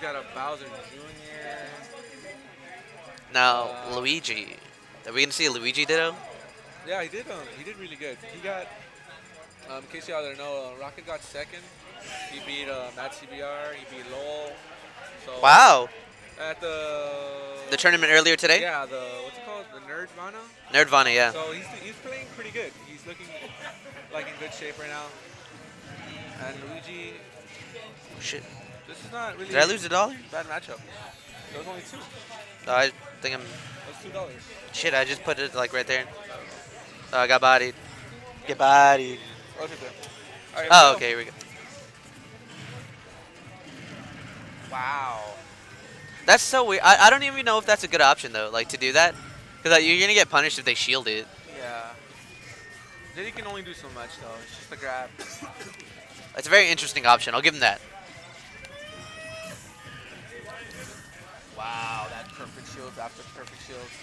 got a Bowser Jr. Now, Uh, Luigi. Are we going to see a Luigi Ditto? yeah, he did. He did really good. He got. In case y'all don't know, Rocket got second. He beat Matt CBR. He beat Lowell. So Wow. at The tournament earlier today? yeah, the what's it called? The Nerdvana. Nerdvana, yeah. So he's playing pretty good. He's looking like in good shape right now. And Luigi, Oh, shit. this is not really Did I lose a dollar? bad matchup. There was only two. No, I think I'm... That was $2. Shit, I just put it like right there. Oh, I got bodied. Get bodied. Oh, it's right there. All right, Oh, here we okay, here we go. go. Wow. That's so weird. I don't even know if that's a good option, though, like, to do that. Because you're going to get punished if they shield it. Yeah. Diddy can only do so much though. It's just a grab. It's a very interesting option. I'll give him that. Wow, that perfect shields after perfect shields.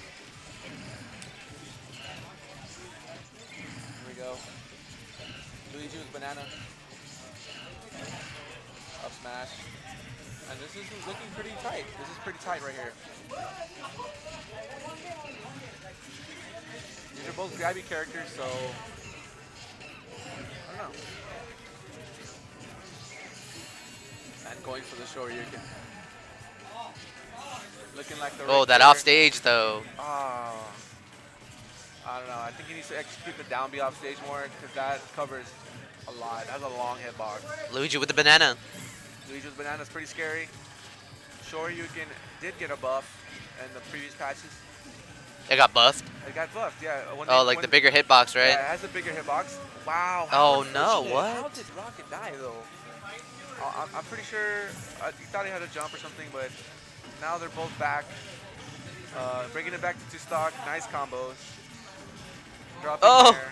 Here we go. Luigi with banana. Up smash. And this is looking pretty tight. This is pretty tight right here. These are both grabby characters, so I don't know. And going for the Shoryuken. Looking like the Oh, right that player. off stage, though. Oh, I don't know. I think he needs to execute the down B off stage more because that covers a lot. That's a long hitbox. Luigi with the banana. Luigi's banana is pretty scary. Shoryuken did get a buff in the previous patches. It got buffed. It got buffed, yeah. Oh, like the bigger hitbox, right? Yeah, it has a bigger hitbox. Wow. Oh, how no, unfortunate. what? How did Rocket die, though? I'm pretty sure he thought he had a jump or something, but now they're both back. Bringing it back to 2 stock. Nice combos. Dropping Oh. there.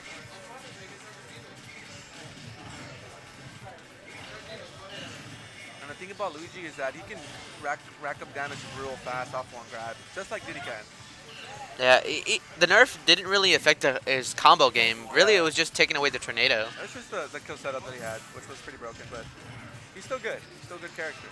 And the thing about Luigi is that he can rack up damage real fast off one grab, just like Diddy can. Yeah, the nerf didn't really affect his combo game. Really, it was just taking away the tornado. That's just the kill setup that he had, which was pretty broken, but he's still good. He's still a good character.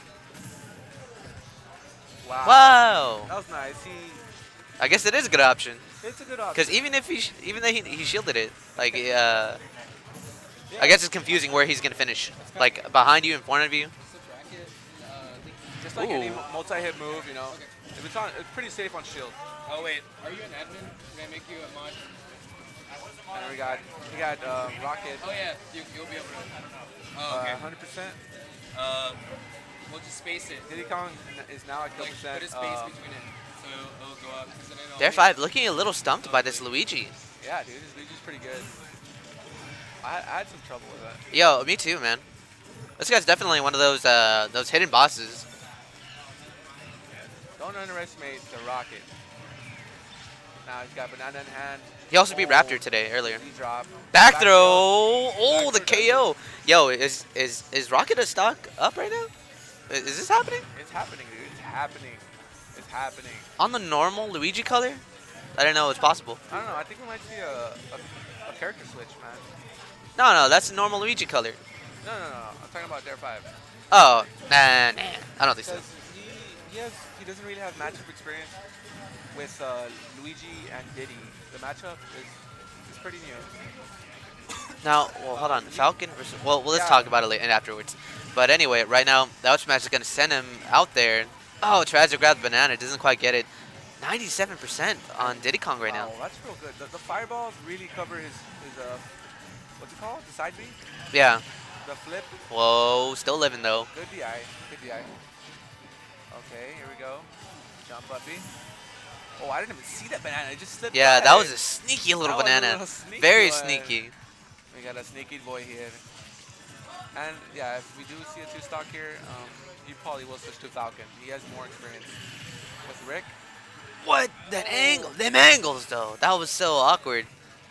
Wow. Wow. That was nice. I guess it is a good option. It's a good option. Because even though he shielded it, like, I guess it's confusing where he's gonna finish. Like behind you, in front of you. Just like any Ooh. multi-hit move, you know. If it's on, it's pretty safe on shield. Oh wait, are you an admin? Can I make you a mod? And we got Rocket. Oh yeah, you'll be able to. I don't know. Oh okay. 100%. We'll just space it. Diddy Kong is now at Like percent. put a space between it, so it'll go up. 'cause then it'll Dare only- 5 looking a little stumped by this Luigi. Yeah, dude, this Luigi's pretty good. I had some trouble with that. Yo, me too, man. This guy's definitely one of those hidden bosses. Don't underestimate the Rocket. Now he's got banana in hand. He also beat Raptor today earlier. Easy drop. Back throw! Oh, the Back throw KO! Yo, is Rocket a stock up right now? Is this happening? It's happening, dude. It's happening. It's happening. On the normal Luigi color? I didn't know it was possible. I don't know. I think we might see a character switch, man. No, that's the normal Luigi color. No. I'm talking about Dare 5. Oh, nah. I don't think so. Because he doesn't really have matchup experience with Luigi and Diddy. The matchup is pretty new. Now, well, hold on. Falcon versus... Well, let's Yeah. talk about it later afterwards. But anyway, right now, the up smash is going to send him out there. Oh, tries to grab the banana. Doesn't quite get it. 97% on Diddy Kong right now. Wow, that's real good. The fireballs really cover his what's it called? The side B? Yeah. The flip. Whoa, still living, though. Good DI. Good DI. Okay, here we go. Jump up B. Oh, I didn't even see that banana. It just slipped Yeah, by. that was a sneaky little That was a banana. little sneaky Very one. sneaky. We got a sneaky boy here. And yeah, if we do see a 2-stock here, he probably will switch to Falcon. He has more experience. With Rick. What? That angle. Them angles, though. That was so awkward.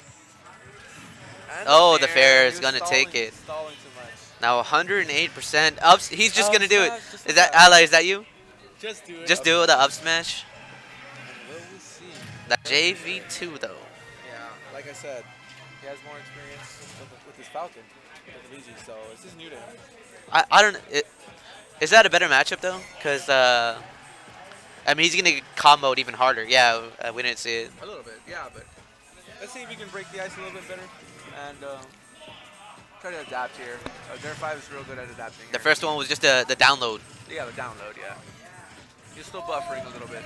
And Oh, the fair He is was going to take it. Stalling too much. Now 108% up. He's just Up going to do it. smash, just Is that like that. Ally? Is that you? Just do it. Just do the up smash. And will we see? That JV2 though. Yeah, like I said, he has more experience with his Falcon, with Luigi, so it's just new to him. I don't. Is that a better matchup though? Because I mean he's gonna get comboed even harder. Yeah, we didn't see it. A little bit, yeah, but let's see if we can break the ice a little bit better and try to adapt here. Dare 5 is real good at adapting. The Here. first one was just the download. Yeah, the download, yeah. He's still buffering a little bit.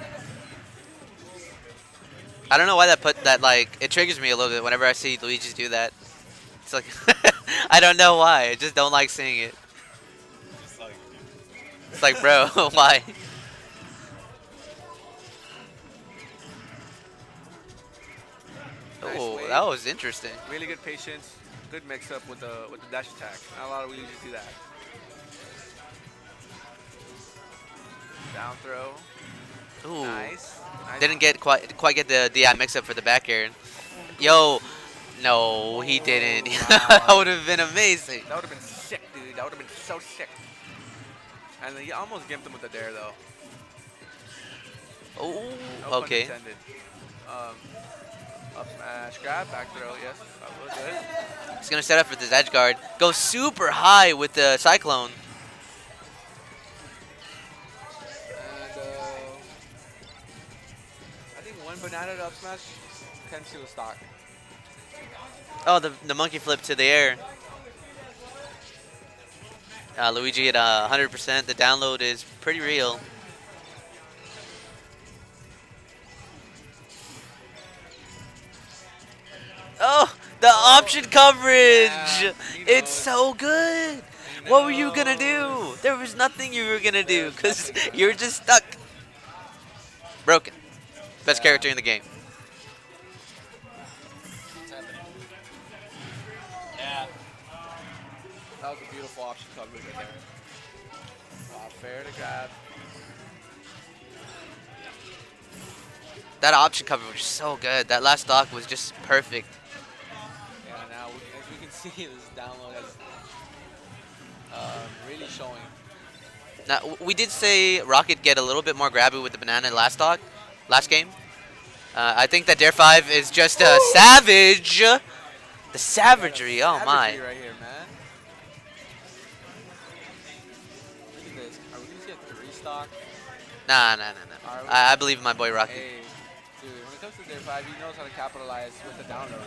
I don't know why that like it triggers me a little bit whenever I see Luigi do that. It's like I don't know why. I just don't like seeing it. It's like, bro, why? Nice Oh, wave. that was interesting. Really good patience, good mix up with the dash attack. Not a lot of Luigi do that. Down throw. Ooh. Nice. Didn't get quite get the DI mix up for the back air. Yo, no, he didn't. Wow. That would have been amazing. That would have been sick, dude. That would have been so sick. And he almost gimped him with the dare, though. Oh, No pun okay. intended. Up smash, grab, back throw. Yes, that was good. He's gonna set up for this edge guard. Go super high with the Cyclone. And I think one banana to up smash can seal the stock. Oh, the monkey flip to the air. Luigi at 100%. The download is pretty real. Oh, the option coverage. Yeah, he It's knows. so good. What were you gonna do? There was nothing you were gonna do because you were just stuck. Broken. Best Yeah. character in the game. Yeah. That was a beautiful option coverage right there. Wow, fair to grab. That option coverage was so good. That last stock was just perfect. Yeah, now as we can see, this download is really showing. Now, we did say Rocket get a little bit more grabby with the banana last game. I think that Dare 5 is just a savage. The savagery, oh my. Savagery right here, man. Look at this. Are we gonna see a 3-stock? Nah. Are we? I believe in my boy Rocket. Hey, dude, when it comes to Dare 5, he knows how to capitalize with the download.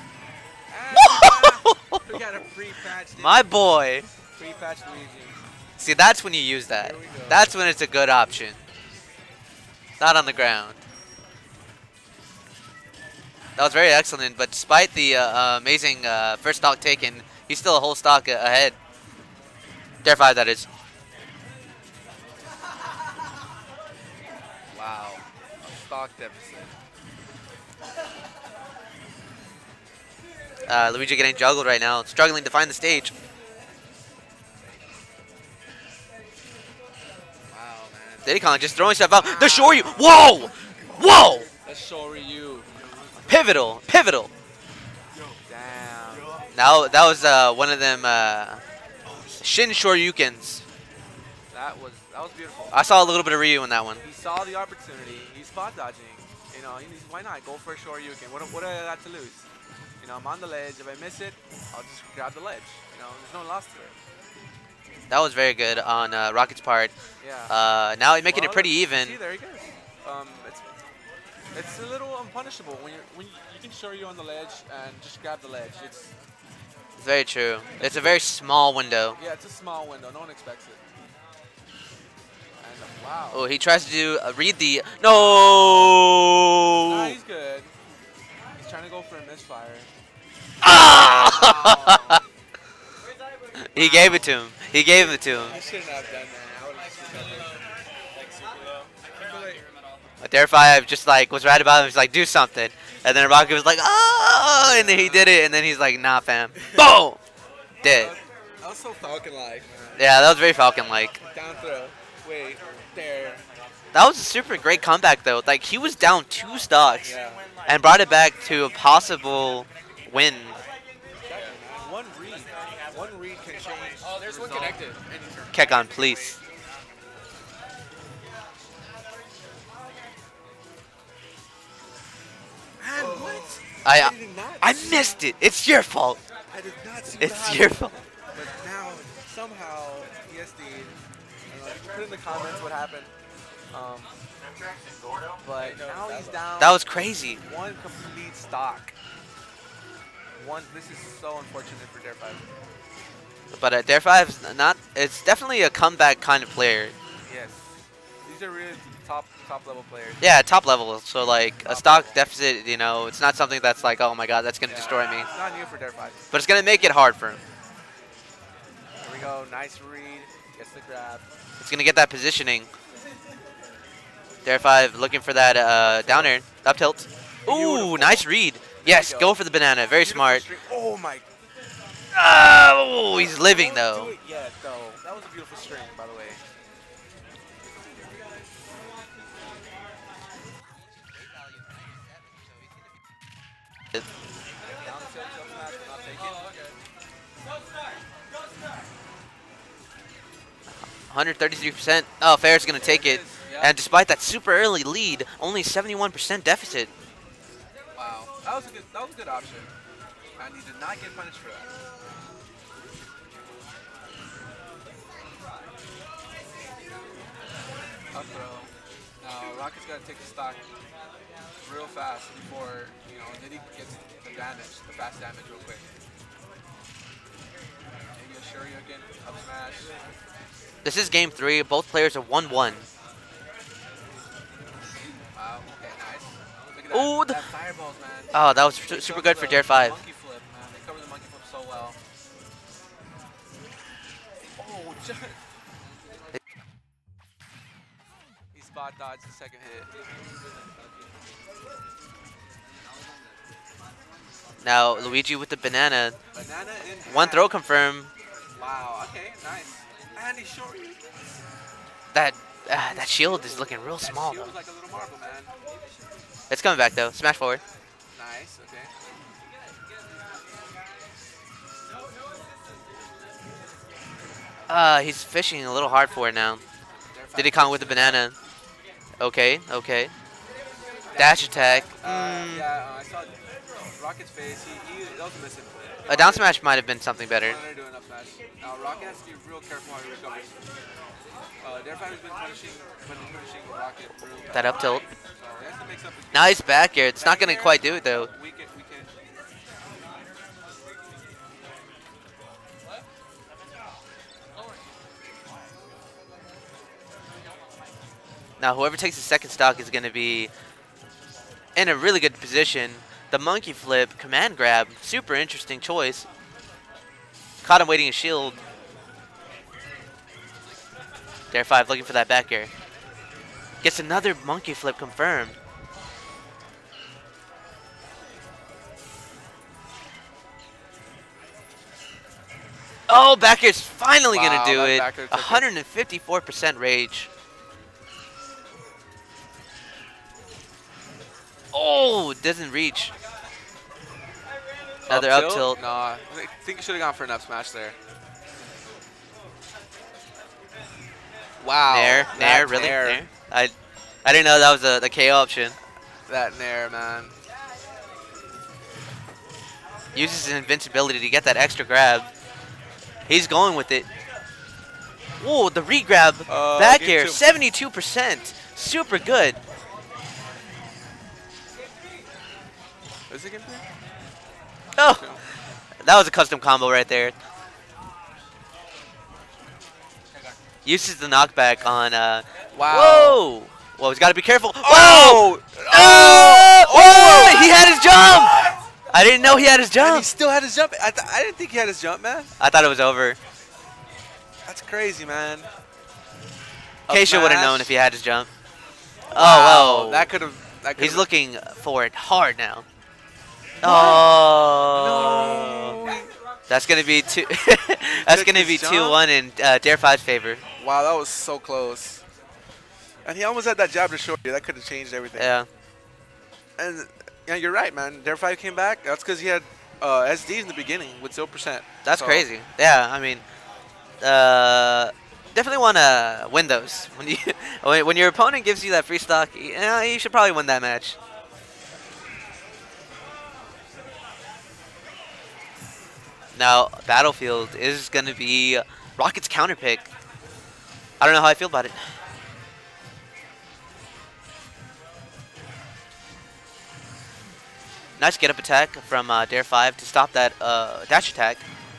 We got a pre-patched. My boy. Pre-patched Luigi. See, that's when you use that. Here we go. That's when it's a good option. Not on the ground. That was very excellent, but despite the amazing first stock taken, he's still a whole stock ahead. Dare 5, that is. Wow. A stock deficit. Luigi getting juggled right now, struggling to find the stage. Wow, man. Diddy Kong just throwing stuff out. The Shoryu. Whoa! Whoa! Let's show you. Pivotal. Damn. Now that was one of them Shin Shoryukens. That was beautiful. I saw a little bit of Ryu in that one. He saw the opportunity. He's spot dodging. You know, why not go for a Shoryuken? What do I got to lose? You know, I'm on the ledge. If I miss it, I'll just grab the ledge. You know, there's no loss to it. That was very good on Rocket's part. Yeah. Now he's making it Well, pretty even. See, there he goes. It's a little unpunishable when you can show you on the ledge and just grab the ledge. It's Very true. It's a very small window. yeah, it's a small window. No one expects it. And wow. Oh, he tries to do read the no. Nah, he's good. He's trying to go for a misfire. Ah! He gave it to him. He gave it to him. I shouldn't have done that. I would have just recovered. Like super low. I can't hear him at all. But Dare 5 just like was right about him. He's like, do something. And then Rocket was like, oh, and then he did it. And then he's like, nah, fam. Boom. Dead. That was so Falcon-like. Yeah, that was very Falcon-like. Down throw. Wait. There. That was a super great comeback though. Like he was down 2 stocks Yeah. and brought it back to a possible win. One read can change. Oh, there's one result connected. any turn. Kekon, please. Man, what? I did not I see- missed it. It's your fault. I did not see It's that your happen. fault. But now, somehow, ESD put in the comments what happened. Um, but now he's down. That was crazy. One complete stock. This is so unfortunate for Dare 5. But Dare 5's not. It's definitely a comeback kind of player. Yes. These are really top level players. Yeah, top level. So like a stock deficit, you know, it's not something that's like, oh my god, that's gonna destroy me. It's not new for Dare 5. But it's gonna make it hard for him. Here we go. Nice read. Gets the grab. It's gonna get that positioning. Dare 5 looking for that down air, up tilt. Ooh, nice read. Yes, go for the banana. Very smart. Oh my. Oh, he's living though. Do it yet, though. That was a beautiful string, by the way. Down tilt, jump smash, but not take it. 133%. Oh, Fair's gonna take it. And despite that super early lead, only 71% deficit. Wow, that was a good option, and he did not get punished for that. Up throw. Now Rocket's got to take the stock real fast before then he gets the damage, the fast damage, real quick. Maybe a Shoryuken, up smash. This is game 3. Both players are 1-1. Wow. Okay, nice. Look at that. Ooh, That fireballs, man. Oh, that was They super cover good for the Dare 5. Monkey flip, man. They cover the monkey flip so well. Oh, he spot dodged the second hit. Now Luigi with the banana. Banana in One half. throw confirm. Wow. Okay. Nice. And he's short. That shield is looking real That small shield though. was like a little marble, man. It's coming back though. Smash forward. Nice. Okay. He's fishing a little hard for it now. Dare 5 Diddy Kong with the banana. Okay. Dash attack. Yeah, I saw Rocket's face. That was a missing. A down smash might have been something better. They're doing up smash. Now Rocket has to be real careful how he recovers. Dare 5 has been punishing Rocket real bad. That up tilt. So he has to mix up his Nice back air. It's not going to quite do it though. We can. Now whoever takes the second stock is going to be in a really good position. The monkey flip, command grab, super interesting choice. Caught him waiting a shield. Dare 5 looking for that back air. Gets another monkey flip confirmed. Oh, back air's finally Wow, gonna do that it. back air took it. 154% rage. Oh, doesn't reach. Another up tilt. No, I think you should have gone for an up smash there. Wow. Nair, really? Nair? I didn't know that was the KO option. That Nair, man. Uses his invincibility to get that extra grab. He's going with it. Whoa, the re-grab back air, 72%. Super good. Is it game 3? Oh, that was a custom combo right there. Uses the knockback on. Wow. Whoa! Well, he's got to be careful. Oh! Whoa! Oh! He had his jump! I didn't know he had his And jump. he still had his jump. I didn't think he had his jump, man. I thought it was over. That's crazy, man. Keisha would have known if he had his jump. Wow. Oh, well. That could have. He's looking for it hard now. Oh. No. That's going to be two. That's took going to his be jump? 2-1 in Dare 5's favor. Wow, that was so close. And he almost had that jab to short you. That could have changed everything. Yeah. And yeah, you're right, man. Dare 5 came back. That's because he had SD in the beginning with 0%. That's So, crazy. Yeah, I mean, definitely want to win those. When you when your opponent gives you that free stock, you should probably win that match. Now, Battlefield is going to be Rocket's counter pick. I don't know how I feel about it. Nice get up attack from Dare 5 to stop that dash attack.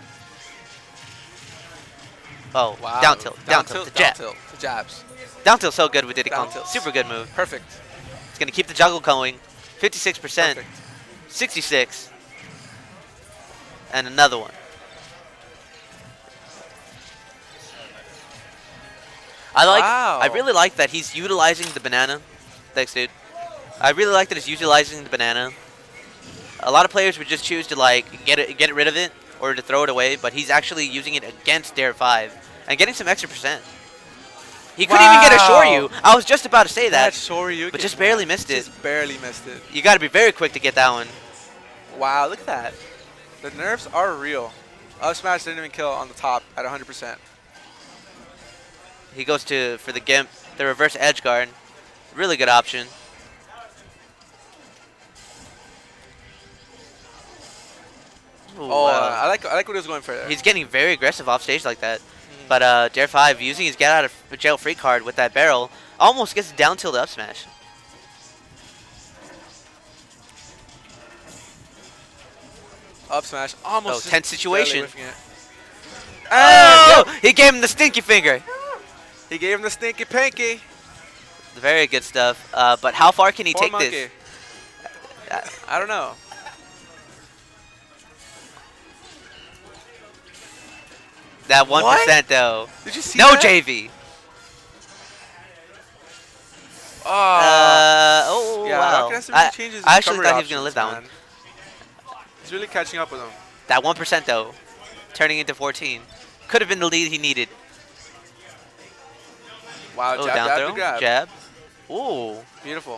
Oh, Wow. down tilt to jab. Down tilt to jabs. Down tilt so good with Diddy Down Kong. tilt. Super good move. Perfect. It's going to keep the juggle going. 56%. Perfect. 66. And another one. Wow. I really like that he's utilizing the banana. Thanks, dude. I really like that he's utilizing the banana. A lot of players would just choose to like get rid of it or to throw it away, but he's actually using it against Dare 5 and getting some extra percent. He couldn't even get a Shoryu. I was just about to say that, Shoryu, but just barely missed it. Just barely missed it. You got to be very quick to get that one. Wow, look at that. The nerfs are real. Up smash didn't even kill on the top at 100%. He goes for the Gimp, the reverse edge guard. Really good option. Ooh, Oh, I like what he was going for there. He's getting very aggressive off stage like that. But Dare 5 using his get out of jail free card with that barrel almost gets down tilt up smash. Up smash, almost. Oh, tense situation. barely whiffing it. Oh! He gave him the stinky finger. He gave him the stinky pinky. Very good stuff. But how far can he Poor take monkey. this? I don't know. That 1% What? though. Did you see No that? JV. Oh. Yeah, wow. Rocket has to really change his I actually recovery thought he was going to live options, that one. man. He's really catching up with him. That 1% though, turning into 14. Could have been the lead he needed. Wow, Oh, jab, down jab, throw, to grab. jab. Ooh. Beautiful.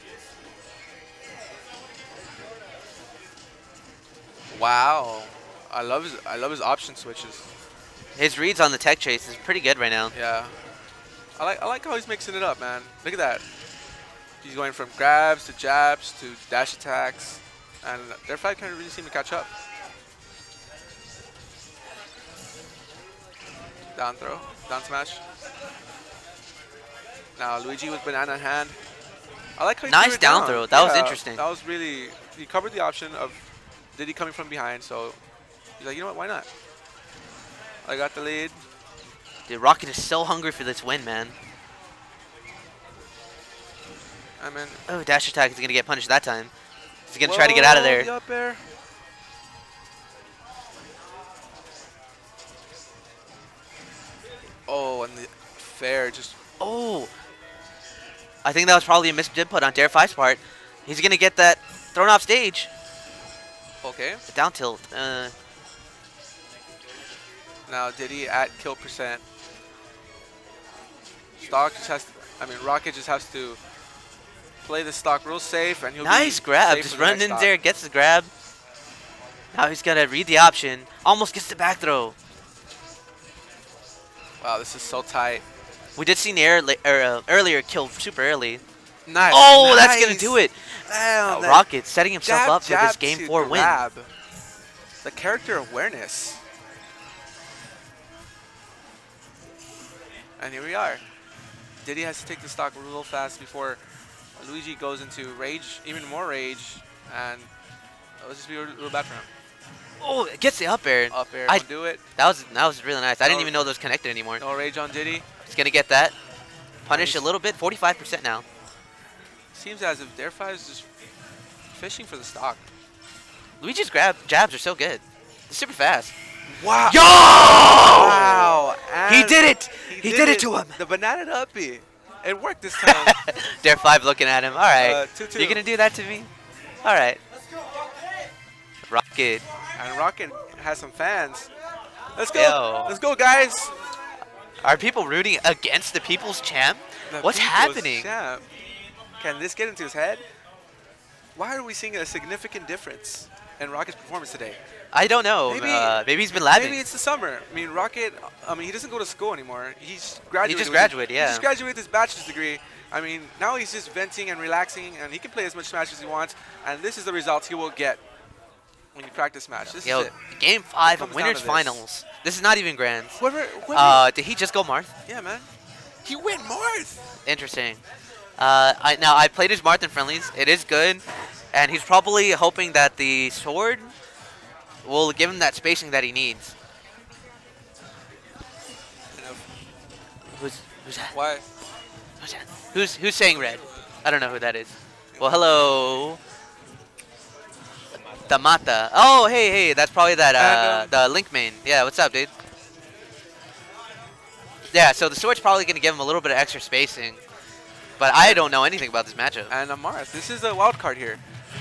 Wow. I love his option switches. His reads on the tech chase is pretty good right now. Yeah. I like how he's mixing it up, man. Look at that. He's going from grabs to jabs to dash attacks, and their fight can't really seem to catch up. Down throw, down smash. Now Luigi with banana in hand. I like how he Nice threw it down throw. That was interesting. That was really, he covered the option of Diddy coming from behind, so he's like, you know what, why not? I got the lead. Dude, Rocket is so hungry for this win, man. I'm in. Oh, dash attack is going to get punished that time. He's going to try to get out of there. The up air. Oh, and the fair just. Oh. I think that was probably a missed input on Dare 5's part. He's going to get that thrown off stage. Okay. The down tilt. Now Diddy at kill percent. Stock just has to, Rocket just has to play the stock real safe, and he'll Nice be grab. safe Just for the running next in stock. there, gets the grab. Now he's got to read the option. Almost gets the back throw. Wow, this is so tight. We did see Nair earlier kill super early. Nice. Oh, that's going to nice. do it. Damn, that Rocket setting himself jab, up for this jab Game to 4 win. grab. The character awareness. And here we are. Diddy has to take the stock real fast before Luigi goes into rage, even more rage, and let's just be a little bad for him. Oh, it gets the up air. Up air, I- won't do it. That was really nice. I didn't No- even know those connected anymore. No rage on Diddy. He's going to get that. Punish Nice. a little bit. 45% now. Seems as if Dare 5 is just fishing for the stock. Luigi's jabs are so good. They're super fast. Wow. Yo! Wow. He and did it. He did it to him. The banana uppy. It worked this time. Dare 5 looking at him. All right. 2-2. You're going to do that to me? All right. Rocket. And Rocket has some fans. Let's go. Yo. Let's go, guys. Are people rooting against the people's champ? The What's people's happening? champ. Can this get into his head? Why are we seeing a significant difference in Rocket's performance today? I don't know. Maybe he's been labbing. Maybe it's the summer. Rocket, he doesn't go to school anymore. He's graduated. He just with graduated, yeah. He just graduated with his bachelor's degree. Now he's just venting and relaxing, and he can play as much Smash as he wants. And this is the results he will get when you practice Smash. This Yo, is it. Game 5 comes of down Winners to this. Finals. This is not even Grands. Whoever, Did he just go Marth? yeah, man. He went Marth. Interesting. Now I played his Marth in friendlies. It is good, and he's probably hoping that the sword will give him that spacing that he needs. Who's that? Why? Who's that? Who's saying red? I don't know who that is. Well, hello. Tamata. Oh, hey, that's probably that And, the Link main. Yeah, what's up, dude? Yeah, so the sword's probably gonna give him a little bit of extra spacing, but I don't know anything about this matchup. And Marth. This is a wild card here.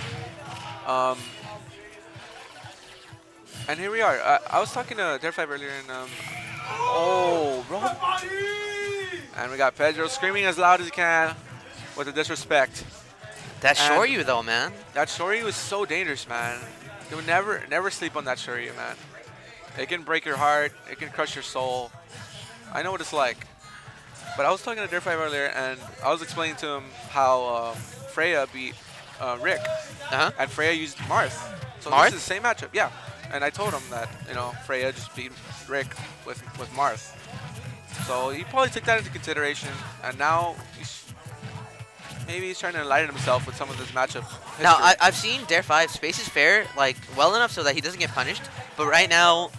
And here we are. I was talking to Dare5 earlier, and oh, bro. And we got Pedro screaming as loud as he can with the disrespect. That And- Shoryu though, man. That Shoryu is so dangerous, man. You would never sleep on that Shoryu, man. It can break your heart. It can crush your soul. I know what it's like. But I was talking to Dare5 earlier, and I was explaining to him how Freya beat Rick, Uh-huh. and Freya used Marth. So Marth? this is the same matchup, yeah. And I told him that Freya just beat Rick with Marth. So he probably took that into consideration, and now maybe he's trying to enlighten himself with some of this matchup. Now history. I've seen Dare5 space is fair like well enough so that he doesn't get punished, but right now,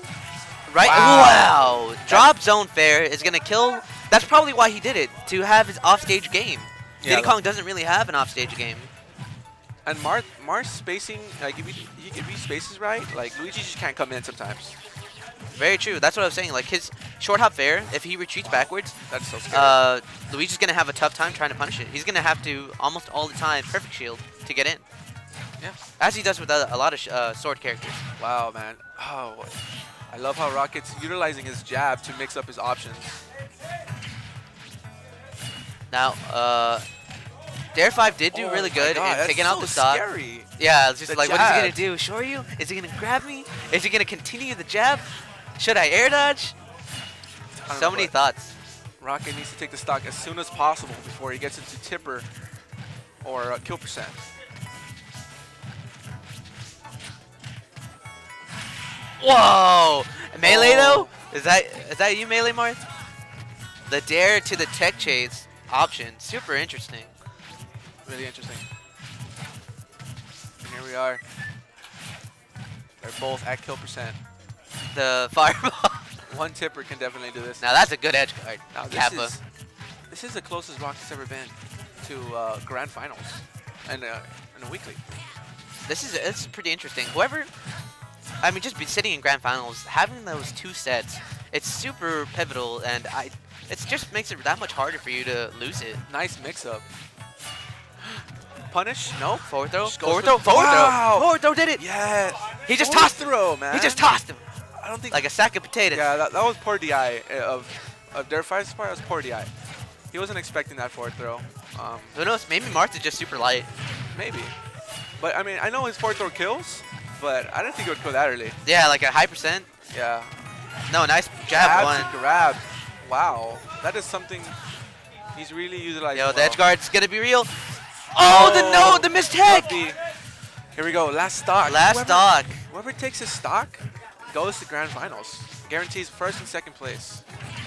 wow, drop zone fair is gonna kill. That's probably why he did it, to have his offstage game. Yeah, Diddy Kong doesn't really have an offstage game. And Marth's spacing, like if he spaces right, like Luigi just can't come in sometimes. Very true. That's what I was saying. Like his short hop fair, if he retreats backwards, That's so scary. Luigi's gonna have a tough time trying to punish it. He's gonna have to almost all the time perfect shield to get in. Yeah. As he does with a lot of sword characters. Wow, man. Oh, I love how Rocket's utilizing his jab to mix up his options. Now, Dare5 did do really good in taking out the stock. Scary. Yeah, it's just The like, what is he gonna jab. do? Shoryu? Is he gonna grab me? Is he gonna continue the jab? Should I air dodge? I don't So know, many but thoughts. Rocket needs to take the stock as soon as possible before he gets into tipper or kill percent. Whoa! Melee Oh. though? Is that you, Melee Marth? The dare to the tech chase option, super interesting. Really interesting. And here we are. They're both at kill percent. The fireball. One tipper can definitely do this. Now that's a good edge guard. Now Kappa. this is the closest Rocket's ever been to grand finals and in a weekly. This is pretty interesting. Whoever, I mean, just be sitting in grand finals, having those two sets, it's super pivotal, and it just makes it that much harder for you to lose it. Nice mix-up. Punish? No. Forward throw. Just goes Forward for- throw. Forward Wow. throw. Forward throw did it. Yeah. He just Forward tossed him. throw, man. He just tossed him I don't think like a sack of potatoes. Yeah, that was poor DI of Dare5's part. That was poor DI. He wasn't expecting that forward throw. Who knows? Maybe Marth is just super light. Maybe. But I mean, I know his forward throw kills, but I didn't think it would kill that early. Yeah, like a high percent. Yeah. No, nice jab Grabs one. and grab. Wow. That is something he's really utilizing. Yo, the well. edge guard's gonna be real. Oh, the missed tech. Lucky. Here we go. Last stock. Last stock. Whoever takes his stock goes to grand finals. Guarantees first and second place.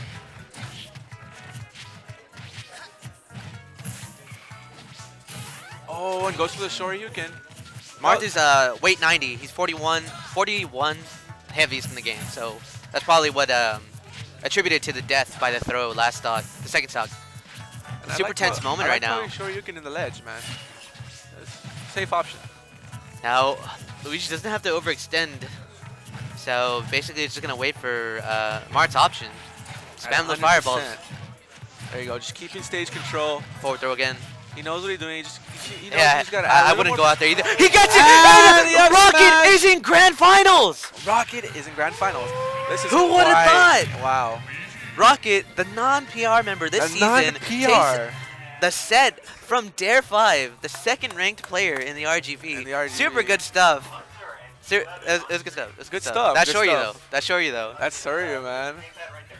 Oh, and goes for the Shoryuken. Marth is weight 90. He's 41 heaviest in the game. So that's probably what attributed to the death by the throw last stock, the second stock. And I Super like tense how- moment I right like how now. he Shoryuken in the ledge, man. It's safe option. Now, Luigi doesn't have to overextend. So basically, it's just gonna wait for Marth's option. Spam those 100%. fireballs. There you go. Just keeping stage control. Forward throw again. He knows what he's doing. He just, you know, Yeah, he's got to add a I little wouldn't more- go out there either. He gets it! Ah, And the up Rocket smash! is in grand finals! Rocket is in grand finals. This is Who would have quite- thought? Wow. Rocket, the non-PR member this season, takes the set from Dare5, the second ranked player in the RGB. In the RGB. Super good stuff. It was good stuff. It was Good stuff, That's good Shoryu stuff. though. That's Shoryu though. That's Surya, man.